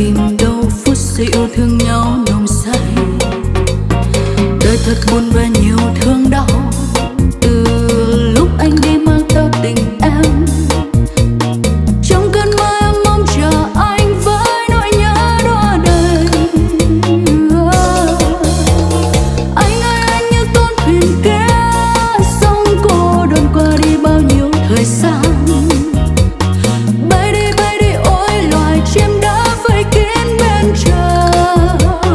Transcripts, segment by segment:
tìm đâu phút giây yêu thương nhau nồng say. Đời thật buồn và nhiều thương đau, từ lúc anh đi mang theo tình em. Trong cơn mơ em mong chờ anh với nỗi nhớ đọa đầy. Anh ơi anh như con thuyền kia, sông cô đơn qua đi bao nhiêu thời gian. Bay đi ôi loài chim đã vây kín bên trời.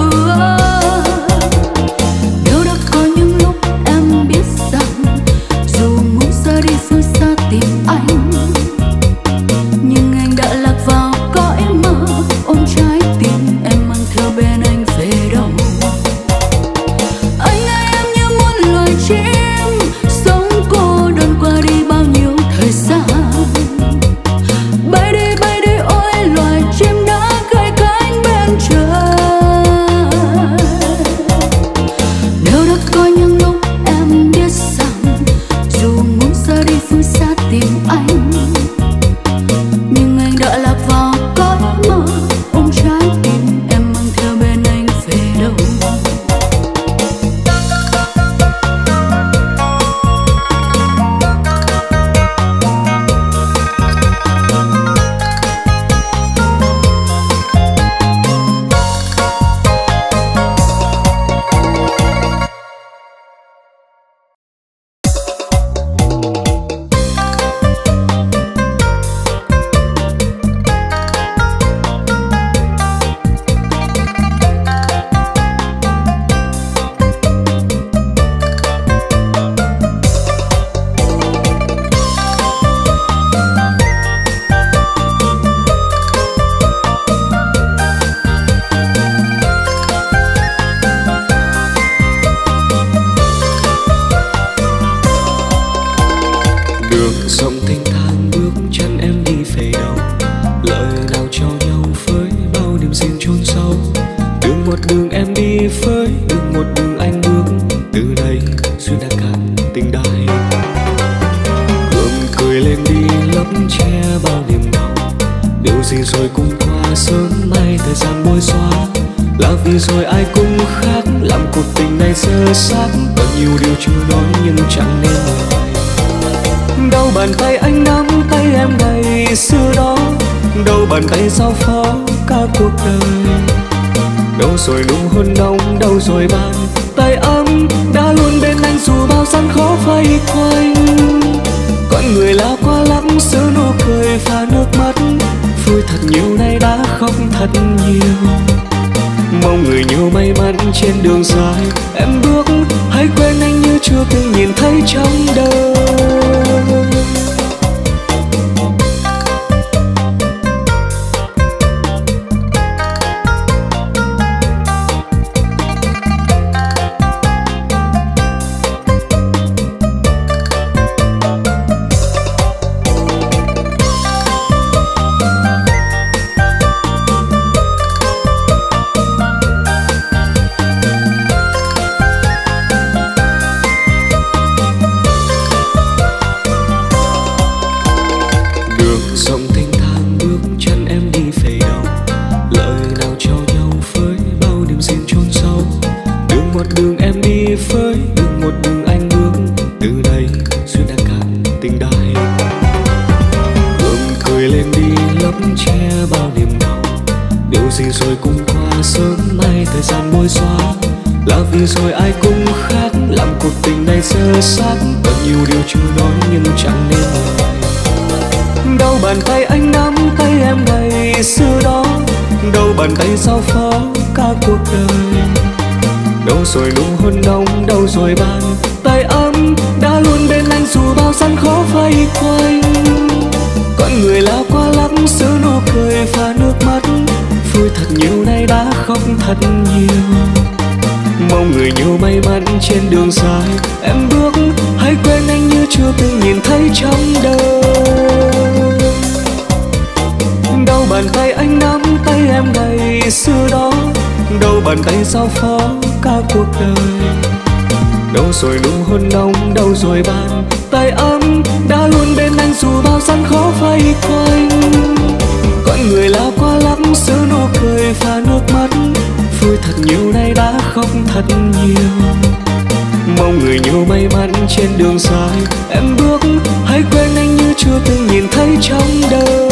Nếu đã có những lúc em biết rằng dù muốn ra đi phương xa tìm anh, nhưng anh đã lạc vào cõi mơ, ôm trái tim em mang theo bên anh về đâu. Anh ơi em như muôn loài chim, sống cô đơn qua đi bao nhiêu thời gian. Bay đi ôi loài chim đã gãy cánh bên trời. Nếu đã có những lúc em biết rằng dù muốn ra đi phương xa tìm anh, nhưng anh đã lạc vào cõi mơ, ôm trái tim em mang theo bên anh về đâu. Đường rộng thênh thang bước chân em đi về đâu, lời nào cho nhau với bao niềm riêng chôn sâu. Đường một đường em đi với đường một đường anh bước, từ đây duyên đã cạn tình đai. Gượng cười lên đi lấp che bao niềm đau, điều gì rồi cũng qua sớm mai thời gian bôi xóa. Là vì rồi ai cũng khác, làm cuộc tình này sơ xác. Bao nhiêu điều chưa nói nhưng chẳng nên lời. Đâu bàn tay anh nắm tay em ngày xưa đó, đâu bàn tay giao phó cả cuộc đời. Đâu rồi nụ hôn nồng, đâu rồi bàn tay ấm đã luôn bên anh dù bao gian khó vây quanh. Con người là quá lắm giữa nụ cười và nước mắt, vui thật nhiều nay đã khóc thật nhiều. Mong người nhiều may mắn trên đường dài em bước, hãy quên anh như chưa từng nhìn thấy trong đời. Rộng thênh thang bước chân em đi về đâu, lời nào cho nhau với bao niềm riêng chôn sâu. Đường một đường em đi với đường một đường anh bước, từ đây duyên đã cạn tình đai. Gượng cười lên đi lấp che bao niềm đau, điều gì rồi cũng qua sớm mai thời gian bôi xóa. Là vì rồi ai cũng khác, làm cuộc tình này sơ xác. Bao nhiêu điều chưa nói nhưng chẳng nên lời. Đâu bàn tay anh nắm tay em ngày xưa đó, đâu bàn tay giao phó cả cuộc đời. Đâu rồi nụ hôn nồng, đâu rồi bàn tay ấm đã luôn bên anh dù bao gian khó vây quanh. Con người là quá lắm giữa nụ cười và nước mắt, vui thật nhiều nay đã khóc thật nhiều. Mong người nhiều may mắn trên đường dài em bước, hãy quên anh như chưa từng nhìn thấy trong đời. Đâu bàn tay anh nắm tay em ngày xưa đó, đâu bàn tay giao phó cả cuộc đời. Đâu rồi nụ hôn nồng, đâu rồi bàn tay ấm đã luôn bên anh dù bao gian khó vây quanh. Con người là quá lắm giữ nụ cười và nước mắt, vui thật nhiều nay đã khóc thật nhiều. Mong người nhiều may mắn trên đường dài em bước, hãy quên anh như chưa từng nhìn thấy trong đời.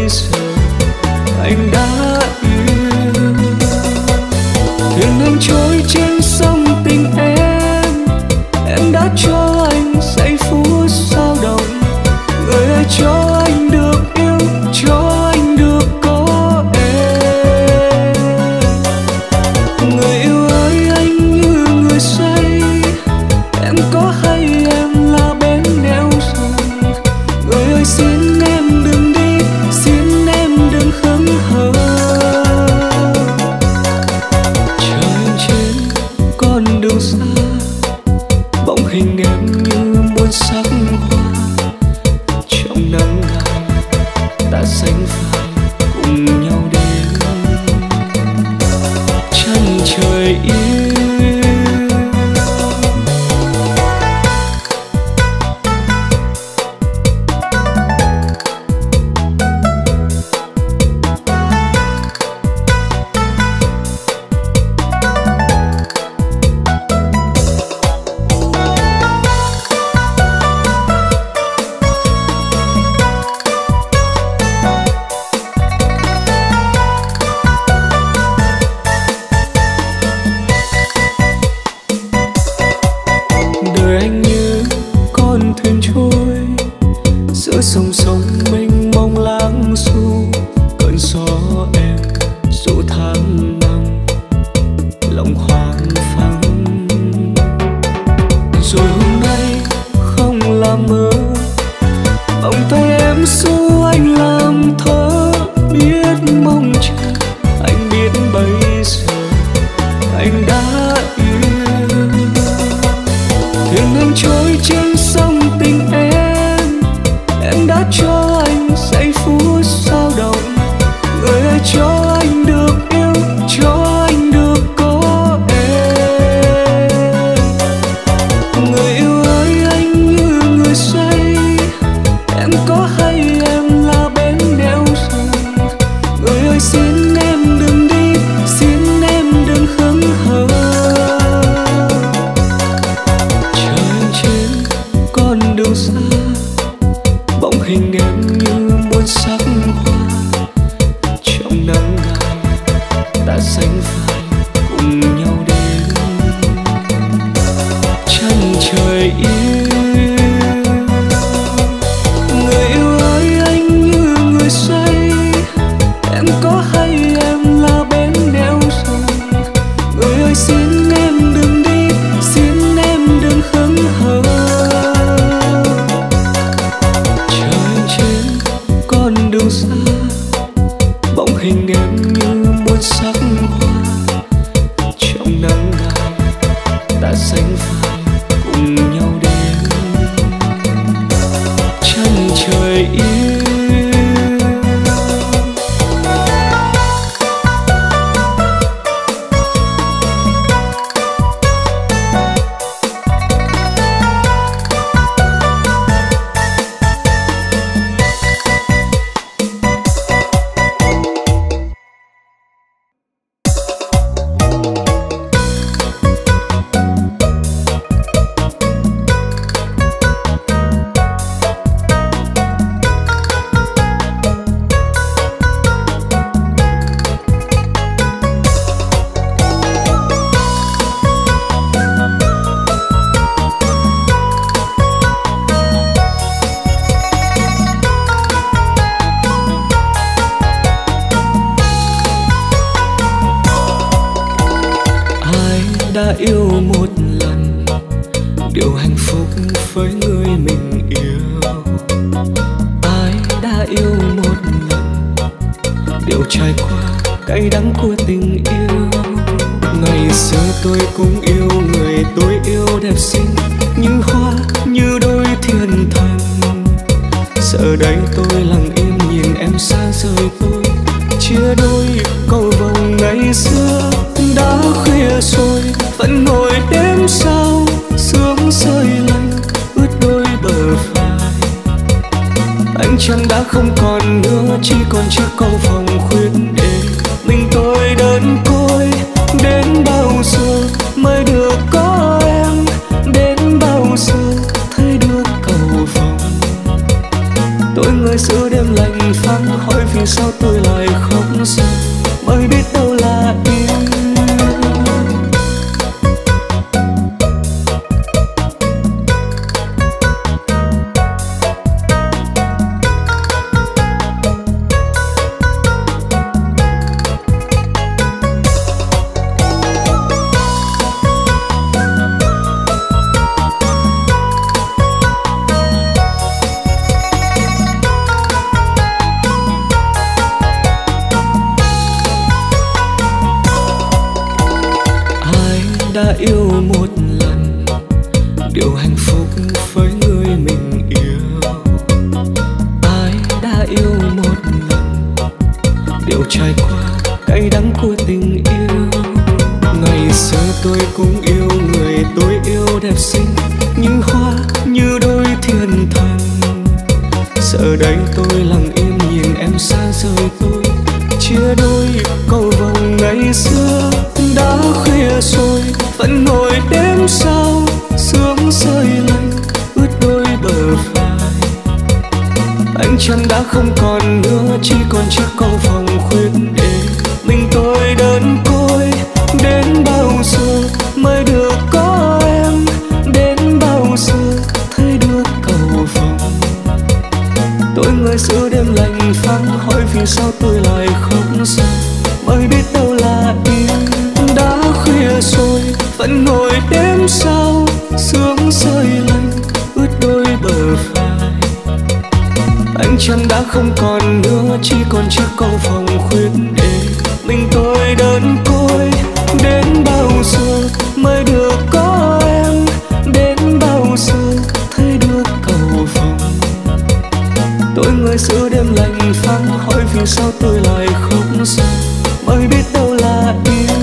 giờ anh đã yêu. Thuyền anh trôi trên sông tình em đã cho anh giây phút sao động. Người ơi cho anh được yêu, cho anh được có em. Người yêu ơi anh như người say, em có hay em là bến neo rồi. Người ơi xin em đừng đi, xin em đừng hững hờ. Trời trên con đường xa, bóng hình em như muôn sắc hoa. Trong nắng ngày ta sánh vai cùng nhau đến chân trời yêu. Đời anh như con thuyền trôi giữa sông sông mênh mông lãng du. Cơn gió em dù tháng năm lòng hoang vắng. Rồi hôm nay không làm mơ, vòng tay em xô anh làm thơ. Biết mong chờ anh biết bây giờ anh đã yêu. Thuyền anh trôi trên sông tình em đã cho anh giây phút sao động. Người ơi cho anh được yêu, cho anh được có em. Người yêu ơi anh như người say, em có hay em là bến neo rồi. Người ơi xin em đừng đi, xin em đừng hững hờ. Con đường xa, bóng hình em như muôn sắc hoa. Trong nắng ngày ta sánh vai cùng nhau đến chân trời yêu. Người yêu ơi anh như người say, em có hay em là bến neo rồi. Người ơi xin em đừng đi, xin em đừng hững hờ. Con đường xa, bóng hình em như muôn sắc hoa. Trong nắng ngày ta sánh vai cùng nhau đến chân trời yêu. Đã yêu một lần, điều hạnh phúc với người mình yêu. Ai đã yêu một lần, điều trải qua cay đắng của tình yêu. Ngày xưa tôi cũng yêu người tôi yêu đẹp xinh như hoa, như đôi thiên thần. Giờ đây tôi lặng im nhìn em xa rời tôi, chia đôi cầu vồng ngày xưa. Đã khuya rồi vẫn ngồi đêm sau, sương rơi lạnh ướt đôi bờ vai. Ánh trăng đã không còn nữa, chỉ còn chiếc cầu vồng khuyết êm. Mình tôi đơn côi, đến bao giờ mới được có em? Đến bao giờ thấy được cầu vồng? Tôi người giữa đêm lạnh vắng hỏi vì vì sao tôi lại khóc giờ, mới biết đâu là yêu. Đã yêu một lần, điều hạnh phúc với người mình yêu. Ai đã yêu một lần, điều trải qua cay đắng của tình yêu. Ngày xưa tôi cũng yêu người tôi yêu đẹp xinh, như hoa như đôi thiên thần. Giờ đây tôi lặng im nhìn em xa rời tôi, chia đôi cầu vồng ngày xưa. Đã khuya rồi vẫn ngồi đêm sau, sương rơi lạnh ướt đôi bờ vai. Ánh trăng đã không còn nữa, chỉ còn chiếc cầu vồng khuyết để mình tôi đơn côi. Đến bao giờ mới được có em, đến bao giờ thấy được cầu vồng. Tôi người giữa đêm lạnh vắng, hỏi vì sao tôi lại khóc giờ, mới biết đâu là yêu. Đã khuya rồi vẫn ngồi đêm sau, sương rơi lạnh ướt đôi bờ vai. Ánh trăng đã không còn nữa, chỉ còn chiếc cầu vồng khuyết để mình tôi đơn côi. Đến bao giờ mới được có em, đến bao giờ thấy được cầu vồng. Tôi người giữa đêm lạnh vắng, hỏi vì sao tôi lại khóc giờ, mới biết đâu là yêu.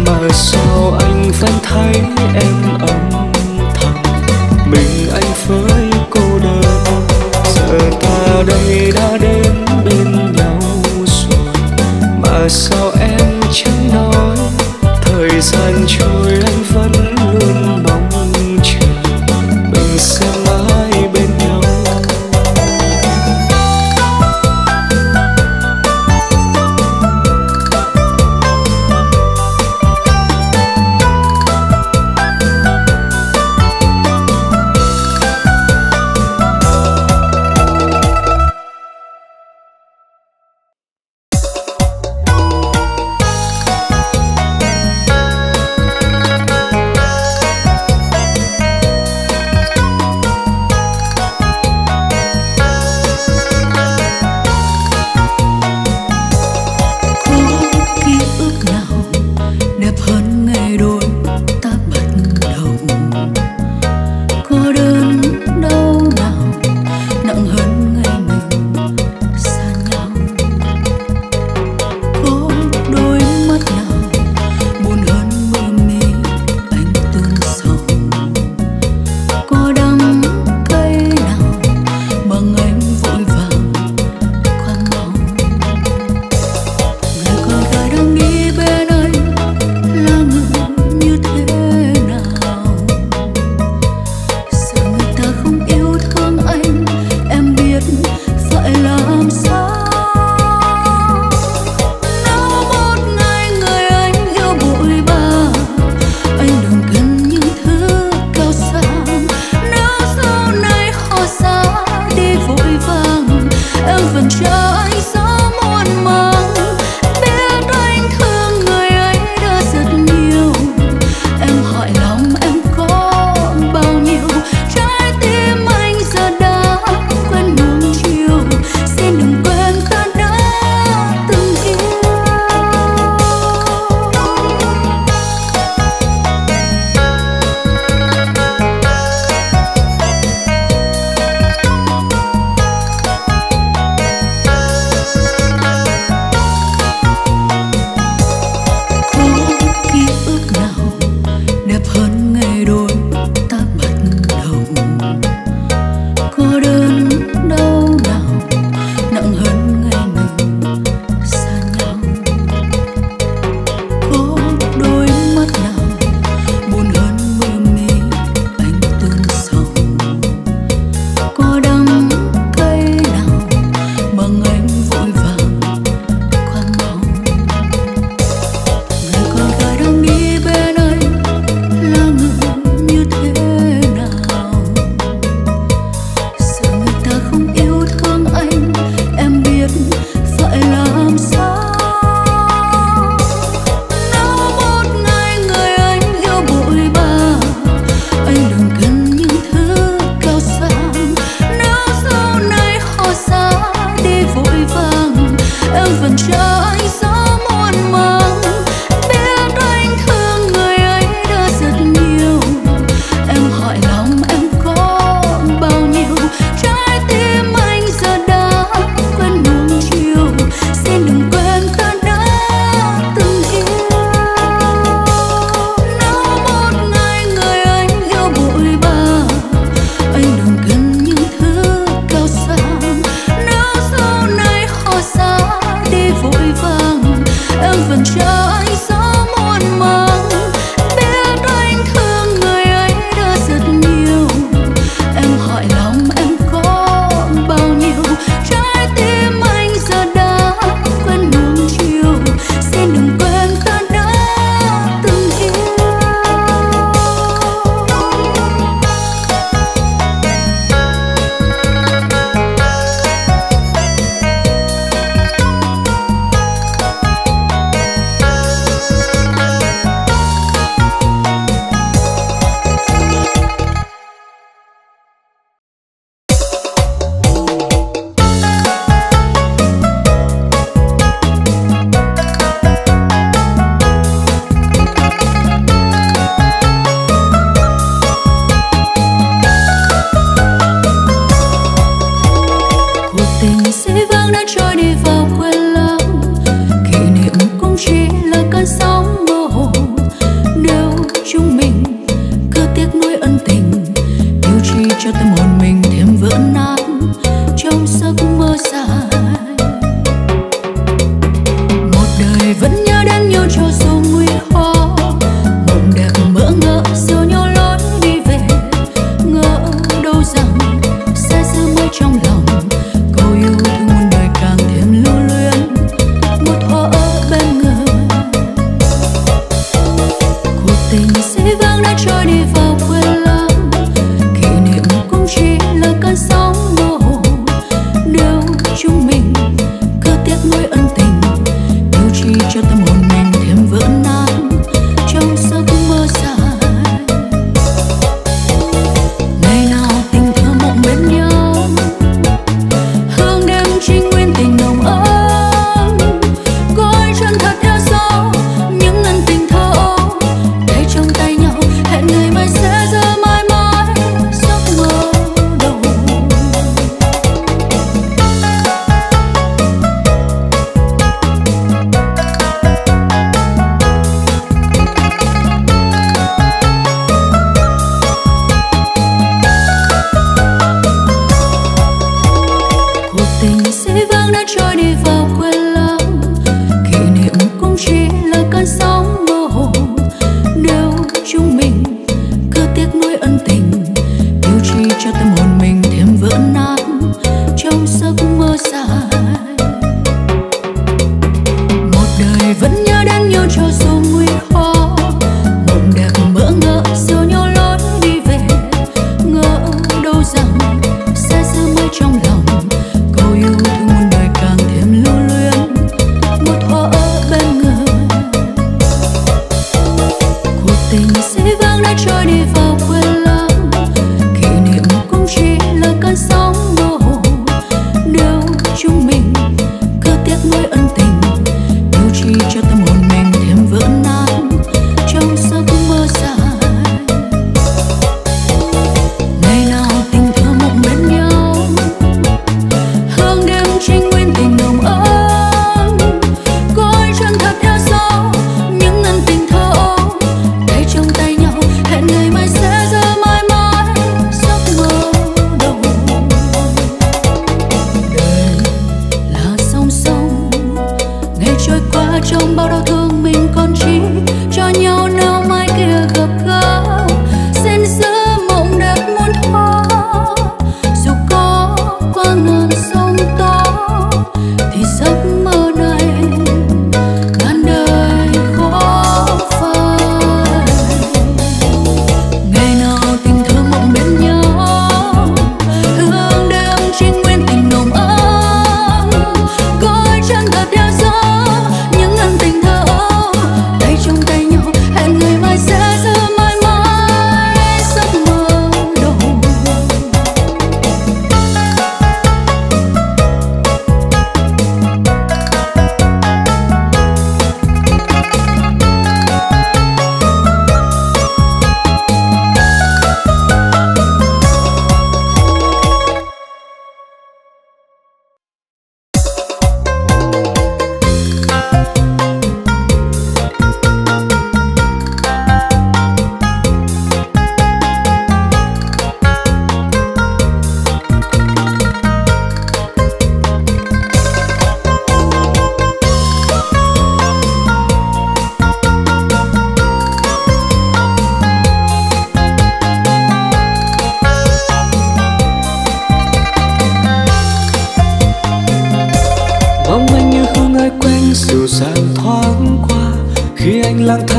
mà sao anh vẫn thấy em âm thầm mình anh với cô đơn. Giờ ta đây đã đến bên nhau rồi mà sao em chẳng nói. Thời gian trôi anh vẫn luôn mong chờ mình sẽ mãi bên nhau.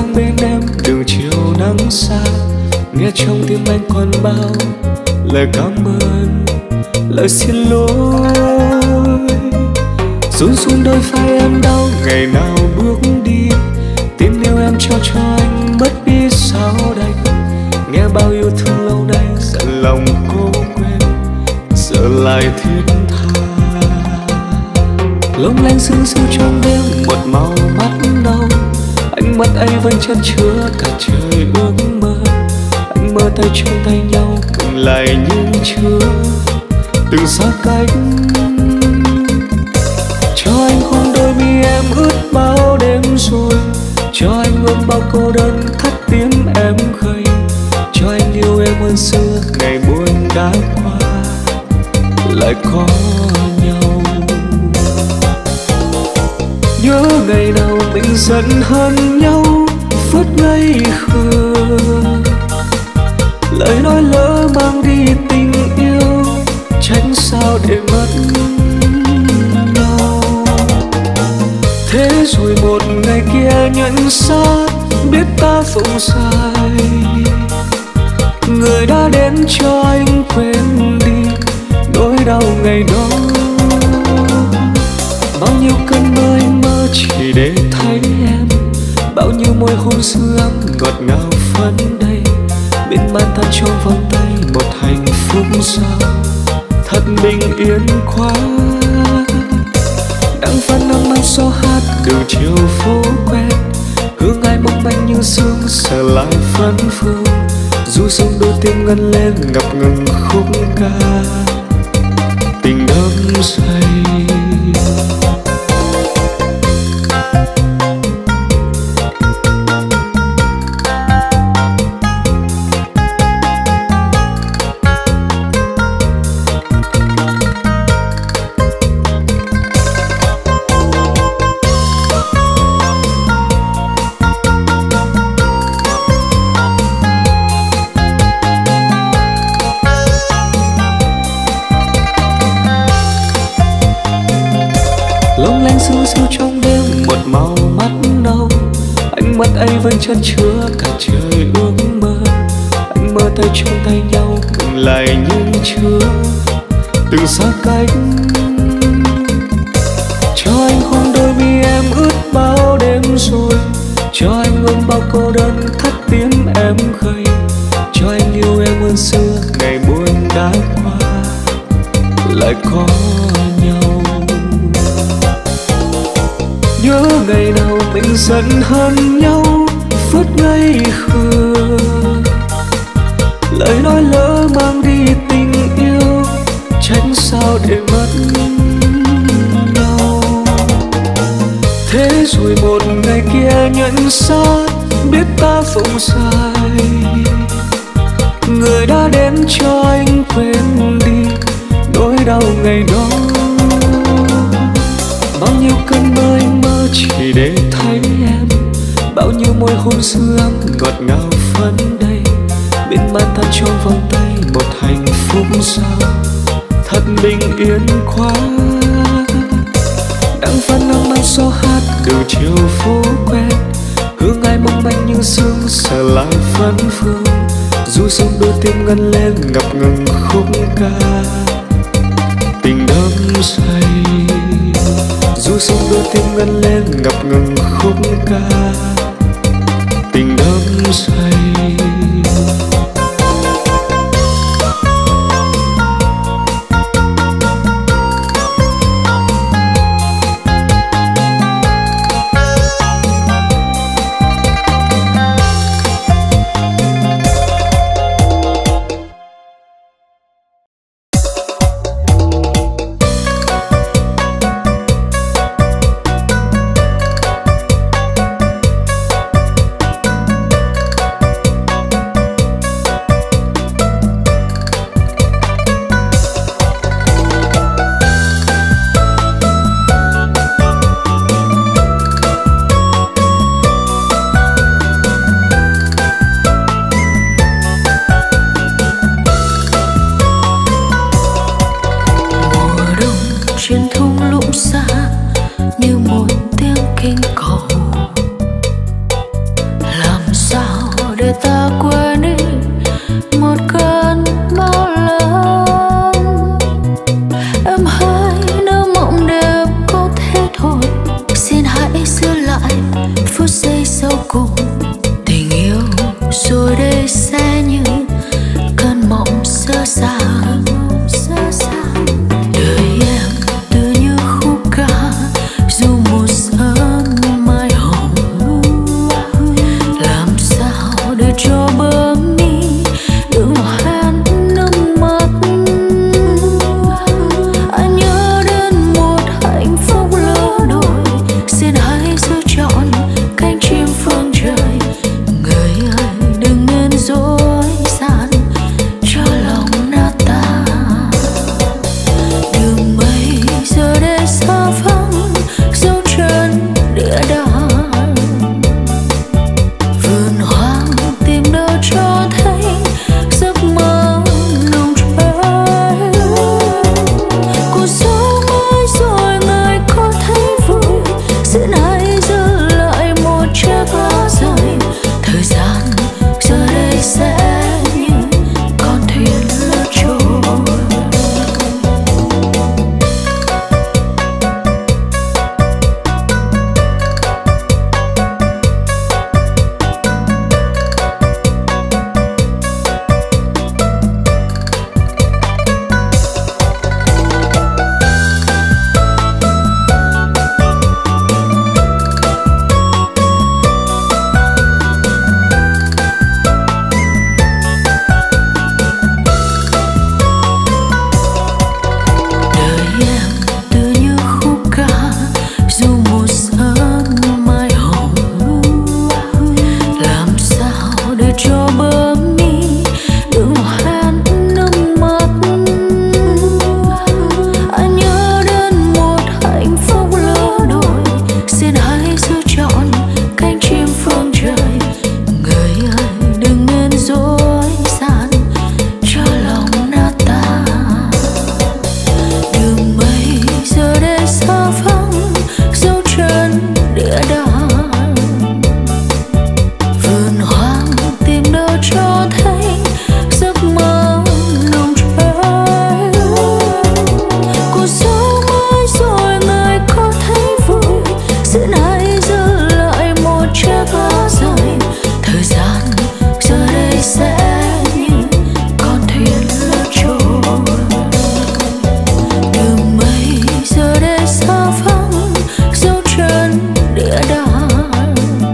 tháng bên em đường chiều nắng xa, nghe trong tim anh còn bao lời cảm ơn, lời xin lỗi. Run run đôi vai em đau ngày nào bước đi, tin yêu em cho anh mất biết sao đây. Nghe bao yêu thương lâu nay dặn lòng cố quên, giờ lại thiết tha. Lông lanh sương sương trong đêm một màu mắt nâu, ánh mắt ấy vẫn chất chứa cả trời ước mơ. Anh mơ tay trong tay nhau cùng lại như chưa từng xa cách. Cho anh hôn đôi mi em ướt bao đêm rồi, cho anh ôm bao cô đơn thắt tiếng em khơi, cho anh yêu em hơn xưa ngày buồn đã qua lại có nhau. Nhớ ngày nào mình giận hơn nhau phút ngây khờ, lời nói lỡ mang đi tình yêu, tránh sao để mất nhau. Thế rồi một ngày kia nhận ra biết ta phụng sai, người đã đến cho anh quên đi nỗi đau ngày đó. Bao nhiêu cơn mơ anh mơ chỉ để thấy em, bao nhiêu môi hôn xưa ngọt ngào phấn đây, bên man thân trong vòng tay một hạnh phúc sao thật bình yên quá. Đang phán nắng mang gió hát đường chiều phố quen, hương ai mong manh như sương giờ lại phấn phương. Du sông đôi tim ngân lên ngập ngừng khúc ca tình đắm say. Long lanh sương sương trong đêm một màu mắt nâu, ánh mắt ấy vẫn chất chứa cả trời ước mơ. Anh mơ tay trong tay nhau cùng lại như chưa từng xa cách. Cho anh hôn đôi mi em ướt bao đêm rồi, cho anh ôm bao cô đơn thắt tiếng em khơi, cho anh yêu em hơn xưa ngày buồn đã qua lại có nhau. Nhớ ngày nào mình giận hơn nhau phút ngây khờ, lời nói lỡ mang đi tình yêu, tránh sao để mất nhau. Thế rồi một ngày kia nhận ra biết ta phụng sai, người đã đến cho anh quên đi nỗi đau ngày đó. Bao nhiêu cơn mơ anh mơ chỉ để thấy em, bao nhiêu môi hôn xưa ngọt ngào phấn đây, bên man thân trong vòng tay một hạnh phúc sao thật bình yên quá. Đang phán nắng mang gió hát đường chiều phố quen, hương ai mong manh như sương giờ lại phấn phương. Du sông đôi tim ngân lên ngập ngừng khúc ca tình đắm say. Du sông đôi tim ngân lên ngập ngừng khúc ca tình đắm say. để ta quên đi một cơn bão lớn. Em hãy nếu mộng đẹp có thế thôi, xin hãy giữ lại phút giây sau cùng. Tình yêu rồi đây sẽ như cơn mộng sơ sàng. Đời em tự như khúc ca dù một sớm mai hồng. Làm sao để cho bớm đi đừng hẹn nước mắt. Anh nhớ đến một hạnh phúc lỡ đôi, xin hãy giữ trọn cánh chim phương trời. Người ơi đừng nên dối gian cho lòng nát tan. Đường mây giờ đây xa vắng dấu chân địa đàng. Vườn hoang tìm đâu cho thấy giấc mơ nồng cháy. Cuộc sống mới rồi người có thấy vui, xin hãy giữ lại một chiếc lá rơi. Thời gian giờ đây sẽ như con thuyền lơ trôi. Đời em tự như khúc ca dù một sớm mai hồng. Làm sao để cho bớm đi đừng hẹn nước mắt. Anh nhớ đến một hạnh phúc lỡ đôi, xin hãy giữ trọn cánh chim phương trời. Người ơi đừng nên dối gian cho lòng nát tan. Đường mây giờ đây xa vắng dấu chân địa đàng. Vườn hoang tìm đâu cho thấy giấc mơ nồng cháy. Cuộc sống mới rồi người có thấy vui, xin hãy giữ lại một chiếc lá rơi. Thời gian giờ đây sẽ như con thuyền lơ trôi. Đường mây giờ đây xa vắng dấu chân địa đàng.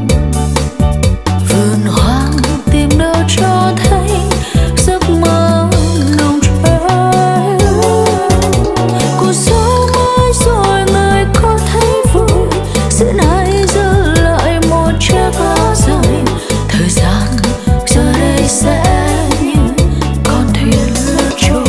Vườn hoang tìm đâu cho thấy giấc mơ nồng cháy. Cuộc sống mới rồi người có thấy vui, xin hãy giữ lại một chiếc lá rơi. Thời gian giờ đây sẽ như con thuyền lơ trôi.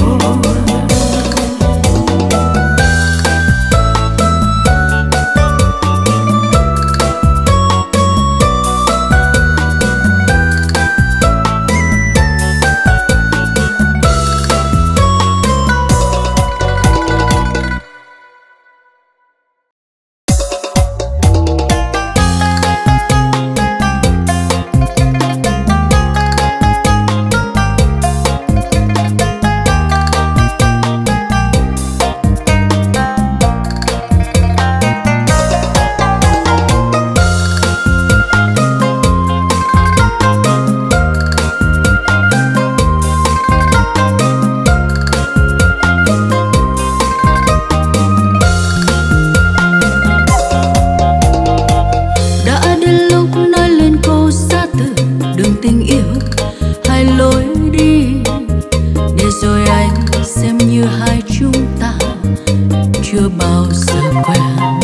Đã đến lúc nói lên câu giá từ đường tình yêu hay lối đi, để rồi anh xem như hai chúng ta chưa bao giờ quen.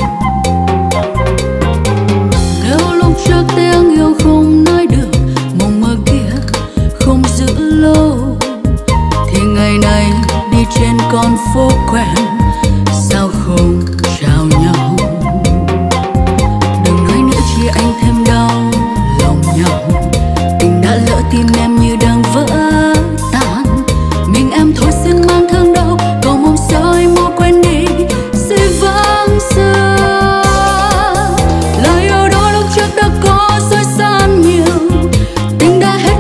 Nếu lúc trước tiếng yêu không nói được, mộng mơ kia không giữ lâu, thì ngày nay đi trên con phố quen sao không chào nhau. Đừng nói nữa chi anh thêm đau lòng nhau. Tình đã lỡ tim em như đang vỡ tan. Mình em thôi xin mang thương đau, cầu mong sao anh mau quên đi sẽ vắng xưa. Lời yêu đó lúc trước đã có dối gian nhiều, tình đã hết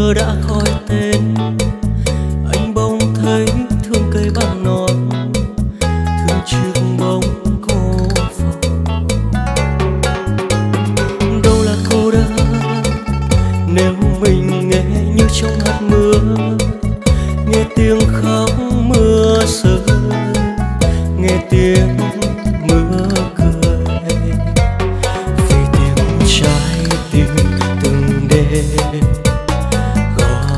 mơ đã khói tên, anh bỗng thấy thương cây bằng non, thương chiếc bóng cô phòng. Đâu là cô đơn nếu mình nghe như trong hạt mưa, nghe tiếng khóc mưa rơi, nghe tiếng mưa cười, vì tiếng trái tim từng đêm gọi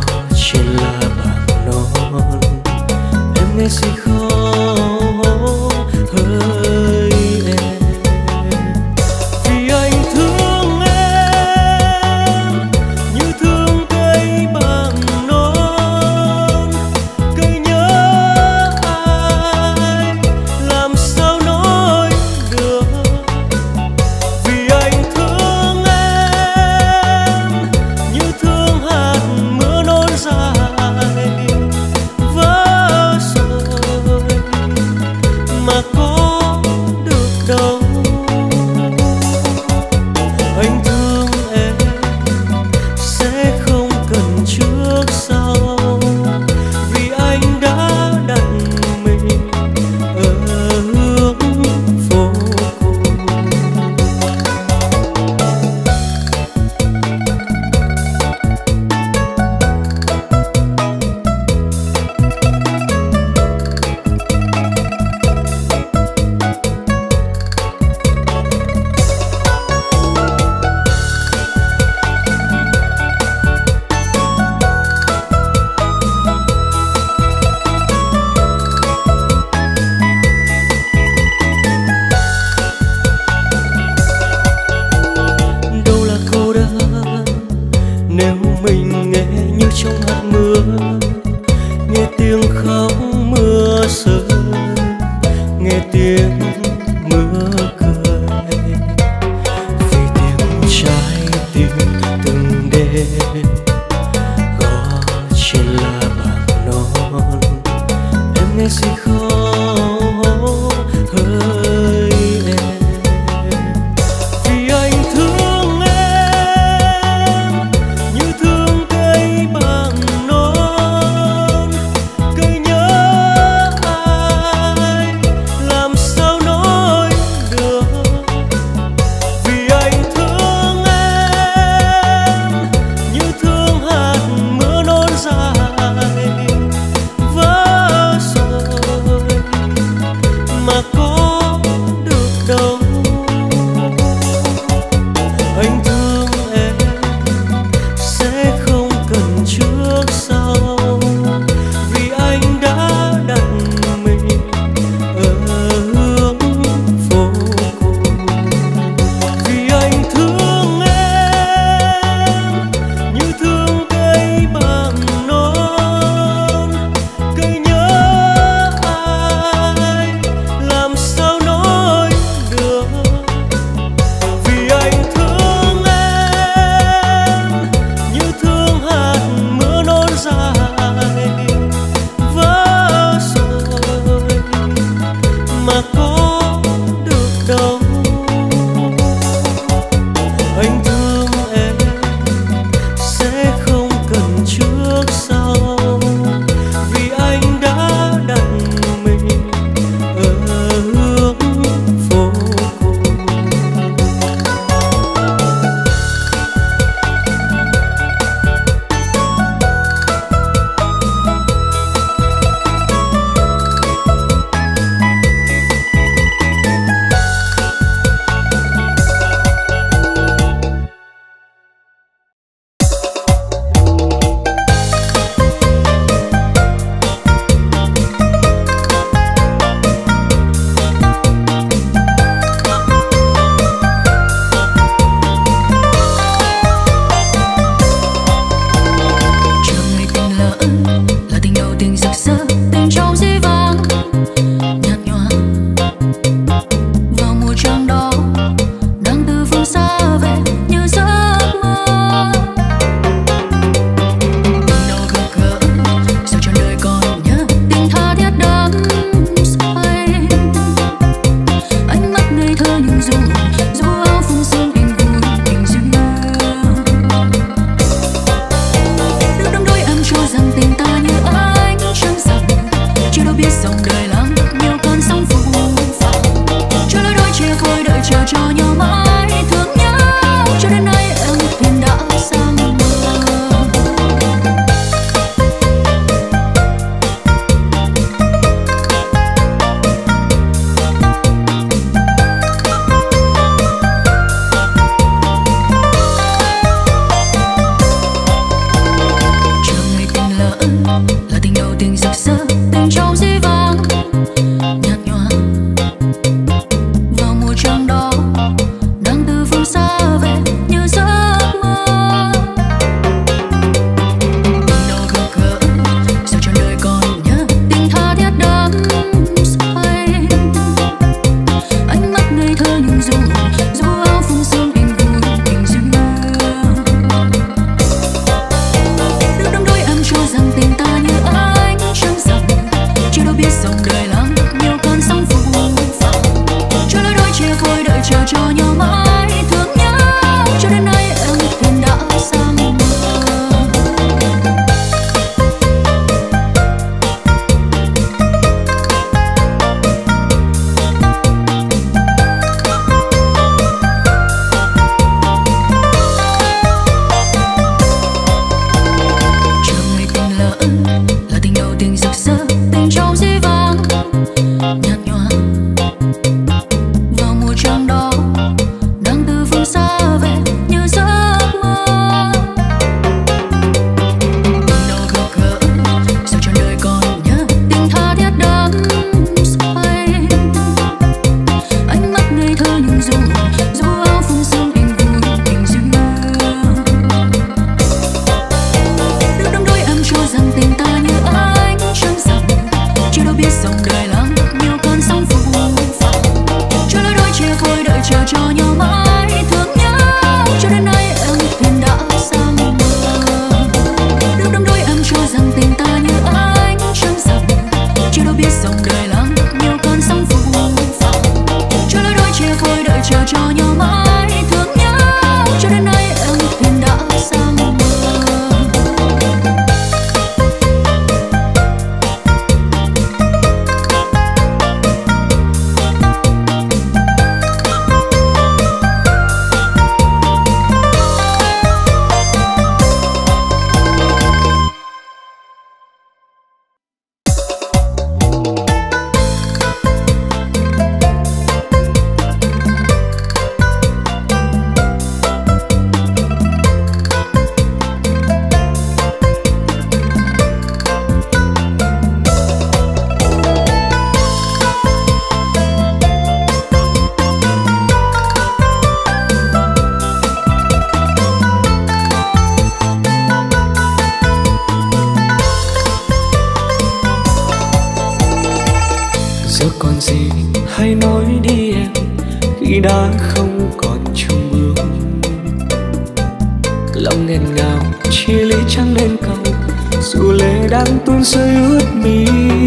trăng lên cầu, dù lệ đang tuôn rơi ướt mi.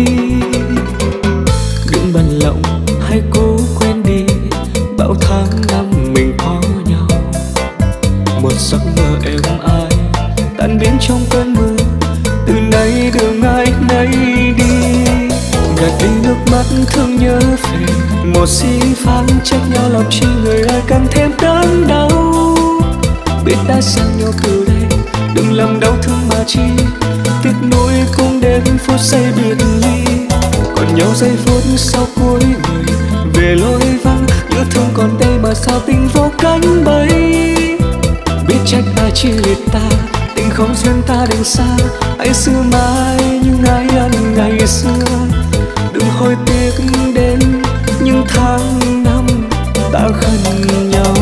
Đừng bận lòng hay cố quên đi bao tháng năm mình có nhau. Một giấc mơ êm ái tan biến trong cơn mưa, từ nay đường ai nấy đi. Gạt đi nước mắt thương nhớ về, một xí phán trách nhau làm chi người ai càng thêm đớn đau. Biết đã xa nhau từ đây, đừng làm đau thương mà chi. Tiếc nuối cũng đến phút giây biệt ly, còn nhau giây phút sau cuối người về lối vắng. Nhớ thương còn đây mà sao tình vô cánh bay. Biết trách ai chia liệt ta, tình không duyên ta đừng xa. Hãy xưa mãi những ái ân ngày xưa, đừng hối tiếc đến những tháng năm ta gần nhau.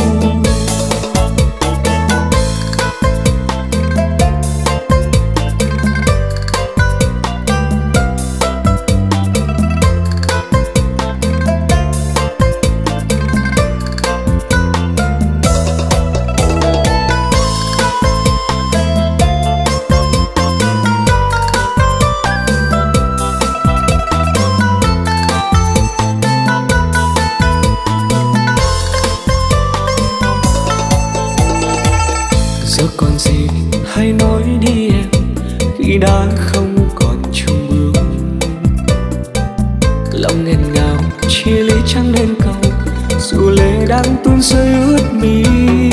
Hãy nói đi em khi đã không còn chung bước. Lòng nghẹn ngào chia ly trăng lên cầu, dù lệ đang tuôn rơi ướt mi.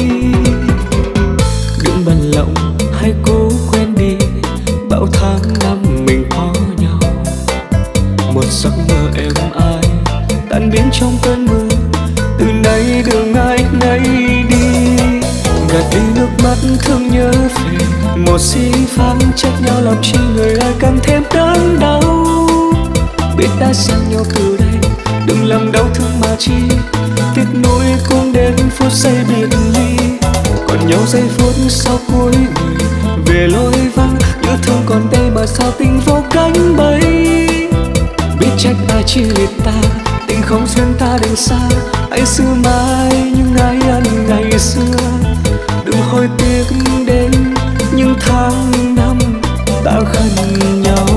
Đừng bận lòng hay cố quên đi bao tháng năm mình có nhau. Một giấc mơ êm ái tan biến trong cơn mưa, từ nay đường ai nấy đi. Gạt đi nước mắt thương nhớ về, một xí phán trách nhau làm chi người ai càng thêm đớn đau. Biết đã xa nhau từ đây, đừng làm đau thương mà chi. Tiếc nuối cũng đến phút giây biệt ly, còn nhau giây phút sau cuối người về lối vắng. Nhớ thương còn đây mà sao tình vô cánh bay. Biết trách ai chia liệt ta, tình không duyên ta đừng xa. Hãy xưa mãi những ái ân ngày xưa, đừng hối tiếc đến những tháng năm ta gần nhau.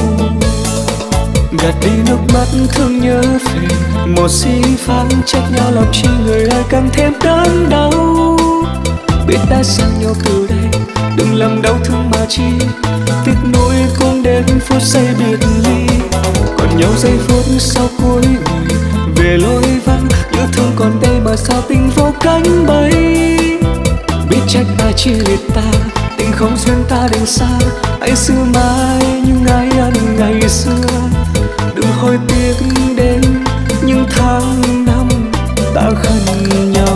Gạt đi nước mắt thương nhớ về, một xí phán trách nhau làm chi người ai càng thêm đớn đau. Biết đã xa nhau từ đây, đừng làm đau thương mà chi. Tiếc nuối cũng đến phút giây biệt ly, còn nhau giây phút sau cuối người về lối vắng. Nhớ thương còn đây mà sao tình vô cánh bay. Biết trách ai chia liệt ta, tình không duyên ta đừng xa. Hãy xưa mãi những ái ân ngày xưa, đừng hối tiếc đến những tháng năm ta gần nhau.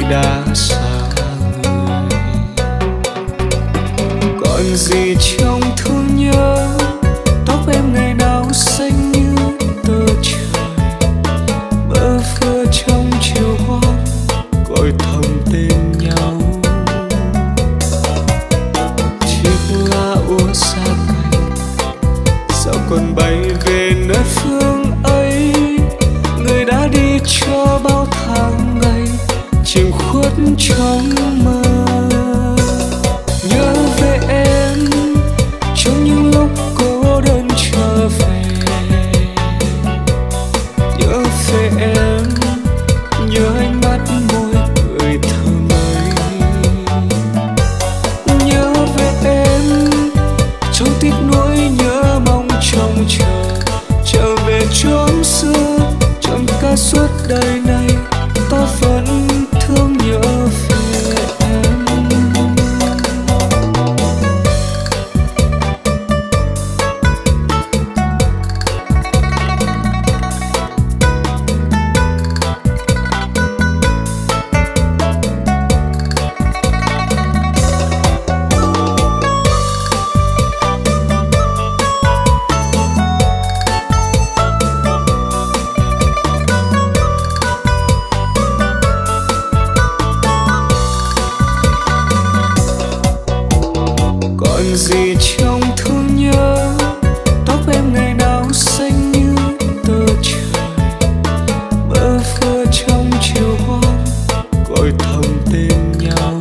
đã xa người. Còn gì trong thương nhớ, tóc em ngày nào xanh như tơ trời, bơ phơ trong chiều hoang gọi thầm tên nhau. Chiếc lá úa xa cánh, sao còn bay về nơi phương ấy. Người đã đi cho bao tháng ngày chìm khuất trong mơ. Nhớ về em trong những lúc cô đơn trở về. Nhớ về em, nhớ ánh mắt môi cười thơ ngây. Nhớ về em trong tiếc nuối, nhớ mong trông chờ trở về chốn xưa. Trong cả suốt đời này ta vẫn thương nhớ về em. Còn gì trong thương nhớ, tóc em ngày nào xanh như tơ trời, bơ phơ trong chiều hoang gọi thầm tên nhau.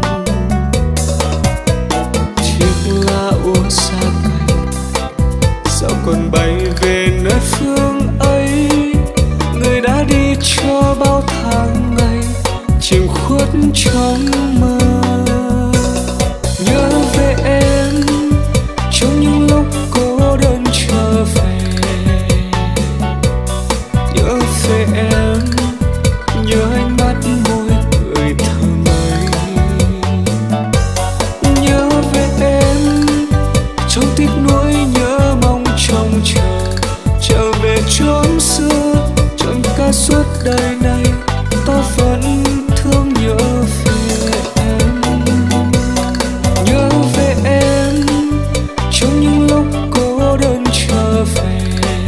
Chiếc lá úa xa cánh, sao còn bay về nơi phương ấy. Người đã đi cho bao tháng ngày chìm khuất trong mơ. Nhớ về em trong những lúc cô đơn trở về. Nhớ về em, nhớ ánh mắt môi cười thơ ngây. Nhớ về em trong tiếc nuối, nhớ mong trông chờ trở về chốn xưa. Trong cả suốt đời này ta vẫn thương nhớ về em. Nhớ về em trong những lúc cô đơn trở về.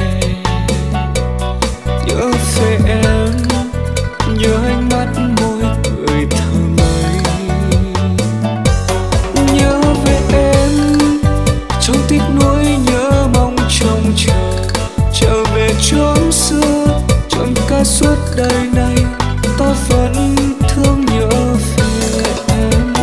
Nhớ về em, nhớ ánh mắt môi cười thơ ngây. Nhớ về em trong tiếc nuối, nhớ mong trông chờ trở về chốn xưa. Trong cả suốt đời này ta vẫn thương nhớ về em.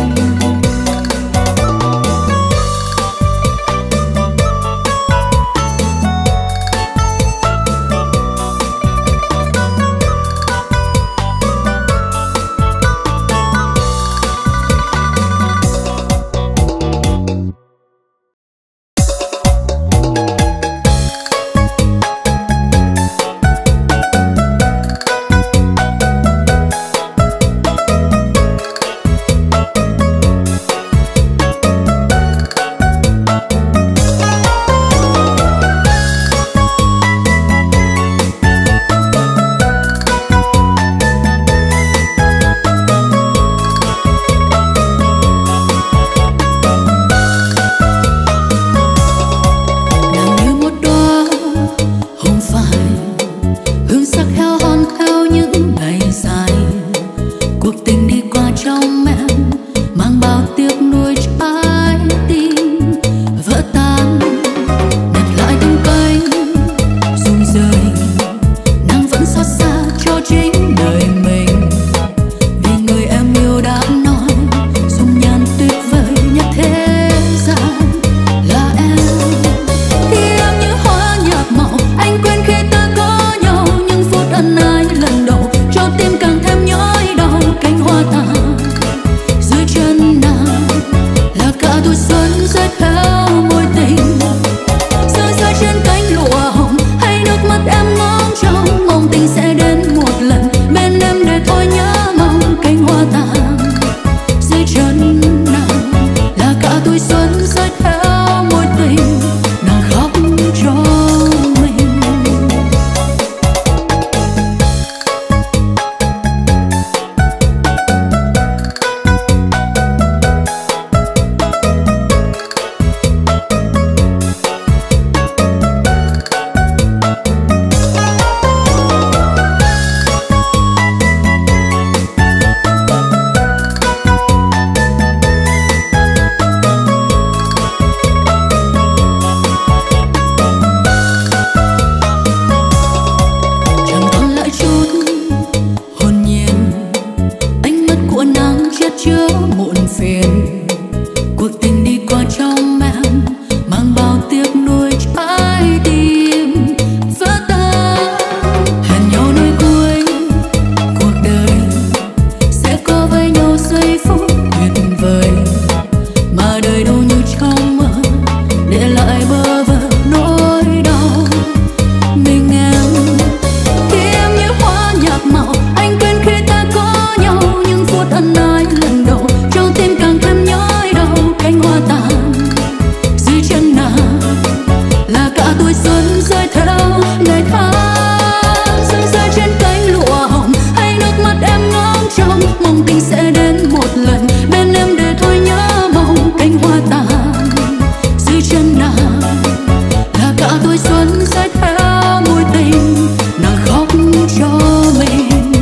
phiền. Cuộc tình đi qua trong em mang bao tiếc nuối trái tim vỡ tan. Hẹn nhau nơi cuối cuộc đời sẽ có với nhau giây phút tuyệt vời, mà đời đâu như trong mơ để lại bơ vơ nỗi đau. Mình em khi em như hoa nhạt màu, anh quên khi ta có nhau, nhưng phút ân ái lần đầu trong tim càng thêm nhói đau. Cánh hoa tàn dưới chân nàng là cả tuổi xuân rơi theo ngày tháng, rơi rơi trên cánh lụa hồng, hay nước mắt em ngóng trông mong tình sẽ đến một lần bên em để thôi nhớ mong. Cánh hoa tàn dưới chân nàng là cả tuổi xuân rơi theo mối tình nàng khóc cho mình.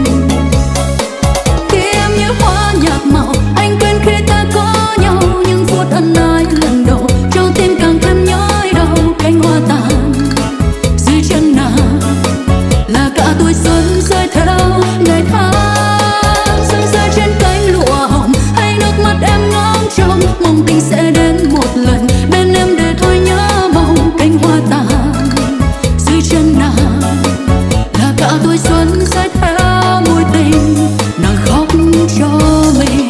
Khi em như hoa nhạt màu, anh quên khi ta có nhau, nhưng phút ân ái lần đầu trong tim càng thêm nhói đau. Cánh hoa tàn dưới chân nàng là cả tuổi xuân rơi theo ngày tháng, rơi rơi trên cánh lụa hồng, hay nước mắt em ngóng trông mong tình sẽ đến một lần bên em để thôi nhớ mong. Cánh hoa tàn dưới chân nàng là cả tuổi xuân rơi theo mối tình nàng khóc cho mình.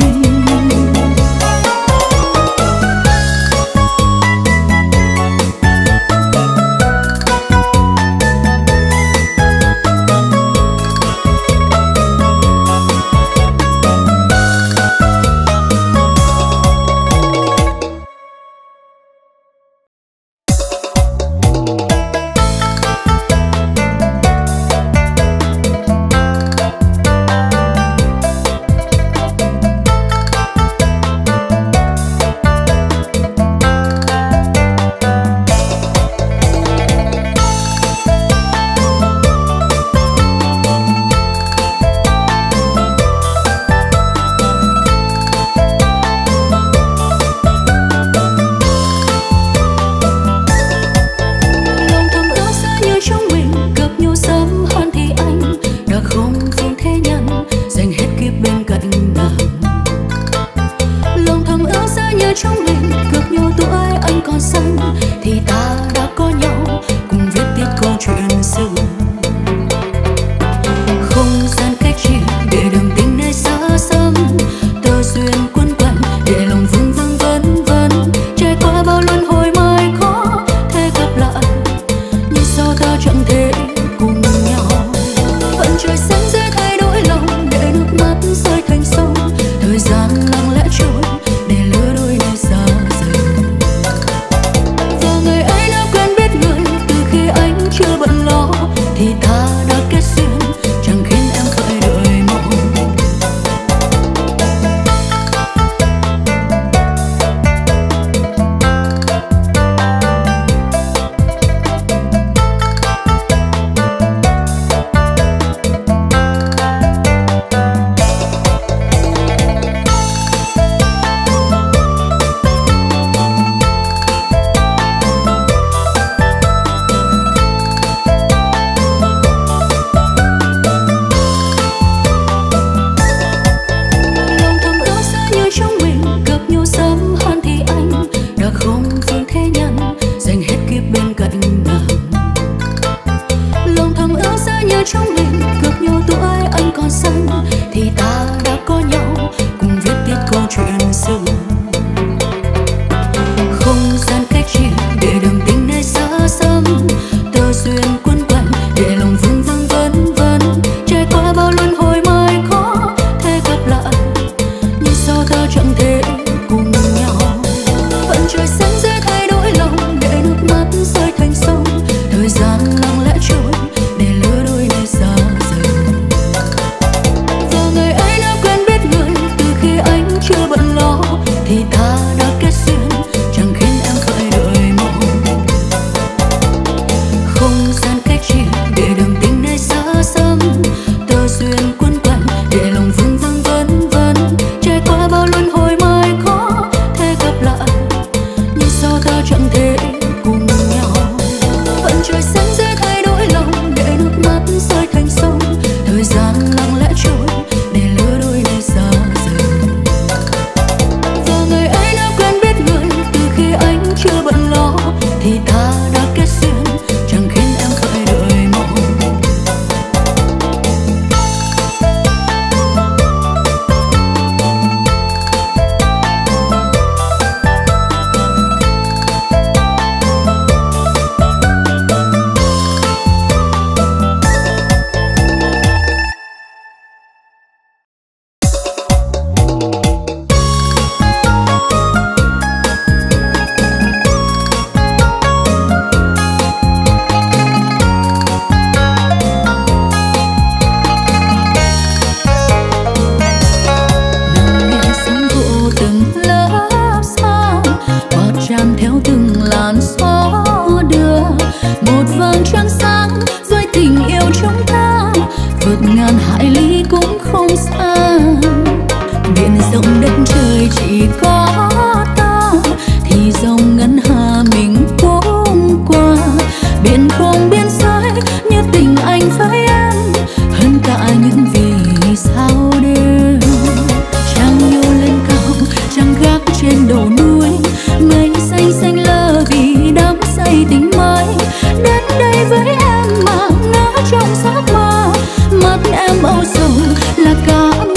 Và ngày ấy đã quen biết người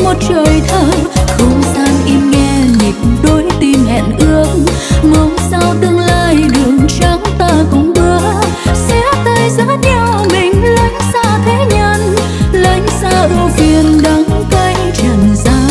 một trời thơ, không gian im nghe nhịp đôi tim hẹn ước, mong sao tương lai đường trắng ta cùng bước, sẽ tay dắt nhau mình lánh xa thế nhân, lánh xa ưu phiền đắng cay trần gian.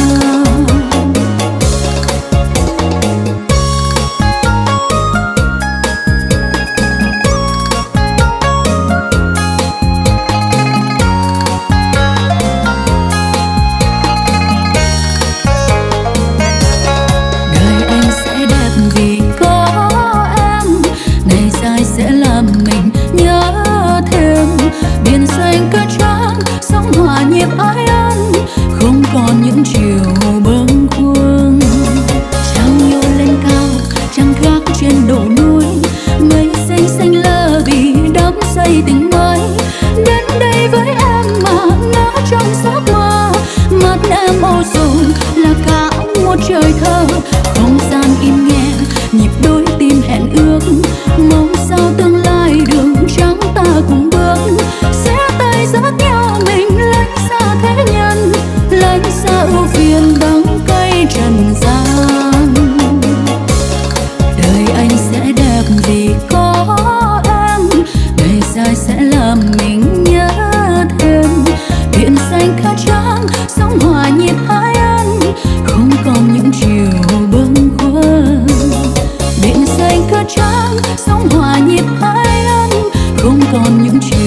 Sẽ làm mình nhớ thêm biển xanh cát trắng, sóng hòa nhịp ái ân, không còn những chiều bâng khuâng. Trăng nhô lên cao, trăng gác trên đồi núi, mây xanh xanh lơ vì đắm say tình mới. Đến đây với em mà ngỡ trong giấc mơ, mắt em ô sầu là cả một trời thơ, không gian im nghe nhịp đôi tim hẹn ước, mong sao tương lai đường trắng ta cùng bước, sẽ tay dắt nhau mình lánh xa thế nhân, lánh xa ưu phiền đắng cay trần gian. Đời anh sẽ đẹp vì có em, ngày dài sẽ làm mình nhớ thêm biển xanh cát trắng, sóng hòa nhịp ái ân, không còn những chiều bâng khuâng. Biển xanh cát trắng, sóng hòa nhịp ái ân, không còn những chiều